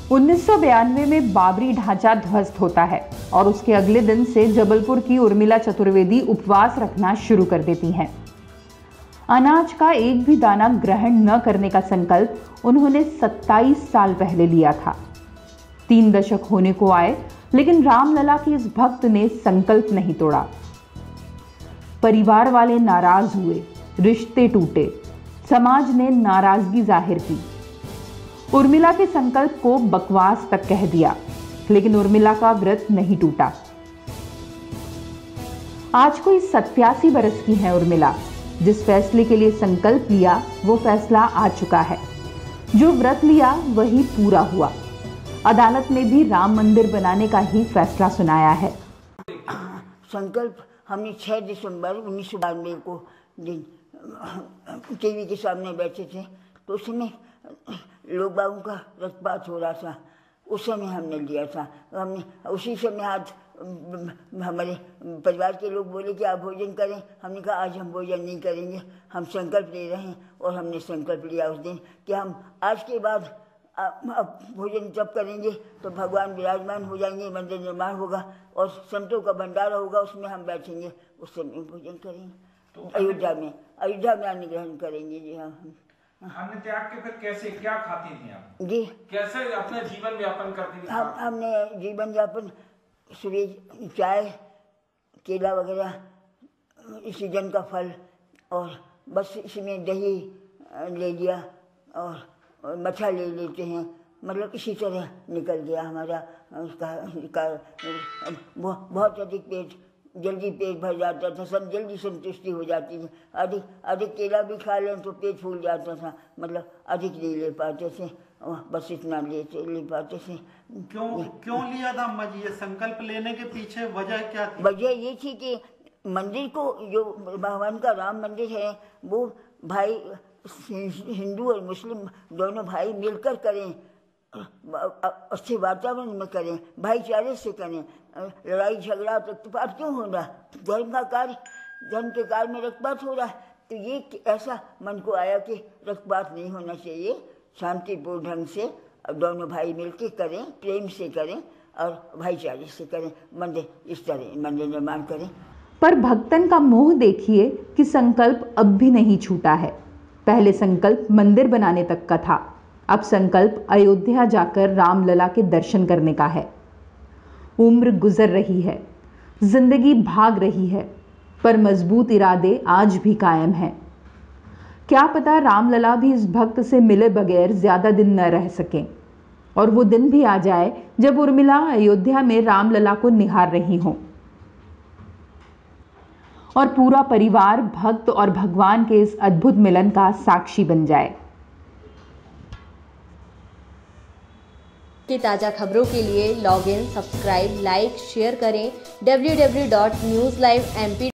1992 में बाबरी ढांचा ध्वस्त होता है और उसके अगले दिन से जबलपुर की उर्मिला चतुर्वेदी उपवास रखना शुरू कर देती हैं। अनाज का एक भी दाना ग्रहण न करने का संकल्प उन्होंने 27 साल पहले लिया था। 3 दशक होने को आए, लेकिन रामलला के इस भक्त ने संकल्प नहीं तोड़ा। परिवार वाले नाराज हुए, रिश्ते टूटे, समाज ने नाराजगी जाहिर की। उर्मिला के संकल्प को बकवास तक कह दिया, लेकिन उर्मिला का व्रत नहीं टूटा। आज कोई 87 बरस की है उर्मिला। जिस फैसले के लिए संकल्प लिया वो फैसला आ चुका है। जो व्रत लिया वही पूरा हुआ। अदालत में भी राम मंदिर बनाने का ही फैसला सुनाया है। संकल्प हमने 6 दिसंबर 1992 को दिन टीवी के सामने बैठे थे, तो उसमें लोग बागों का रक्तपात हो रहा था। उस समय हमने लिया था। हमने उसी समय हमारे परिवार के लोग बोले कि आप भोजन करें। हमने कहा आज हम भोजन नहीं करेंगे, हम संकल्प ले रहे हैं। और हमने संकल्प लिया उस दिन कि हम आज के बाद अब भोजन जब करेंगे तो भगवान विराजमान हो जाएंगे, मंदिर निर्माण होगा और संतों का भंडारा होगा, उसमें हम बैठेंगे, उस समय भोजन करेंगे। तो अयोध्या में अन्न ग्रहण करेंगे। जी हाँ। अन्न त्याग के फिर कैसे क्या खाती थी आप? जी कैसे अपना जीवन यापन करती थी? हमने जीवन यापन सुबह चाय, केला वगैरह, सीजन का फल, और बस इसमें दही ले लिया और मठा ले लेते हैं। मतलब इसी तरह निकल गया हमारा उसका बहुत अधिक जल्दी पेट भर जाता था, सब जल्दी संतुष्टि हो जाती थी। अधिक केला भी खा लें तो पेट फूल जाता था, मतलब अधिक नहीं ले पाते थे, बस इतना ले पाते थे। क्यों लिया था अम्मा जी? ये संकल्प लेने के पीछे वजह क्या थी? वजह ये थी कि मंदिर को, जो भगवान का राम मंदिर है, वो भाई हिंदू और मुस्लिम दोनों भाई मिलकर करें, अच्छे वातावरण में करें, भाईचारे से करें। लड़ाई झगड़ा रक्तपात क्यों हो रहा? धर्म के कार्य में रक्तपात हो रहा है। तो ये ऐसा मन को आया कि रक्तपात नहीं होना चाहिए, शांतिपूर्ण ढंग से दोनों भाई मिलकर करें, प्रेम से करें और भाईचारे से करें, मंदिर इस तरह मंदिर निर्माण करें। पर भक्तन का मोह देखिए कि संकल्प अब भी नहीं छूटा है। पहले संकल्प मंदिर बनाने तक का था, अब संकल्प अयोध्या जाकर रामलला के दर्शन करने का है। उम्र गुजर रही है, जिंदगी भाग रही है, पर मजबूत इरादे आज भी कायम हैं। क्या पता रामलला भी इस भक्त से मिले बगैर ज्यादा दिन न रह सकें और वो दिन भी आ जाए जब उर्मिला अयोध्या में रामलला को निहार रही हों और पूरा परिवार भक्त और भगवान के इस अद्भुत मिलन का साक्षी बन जाए। की ताज़ा खबरों के लिए log in, subscribe, like, share करें www.newslivemp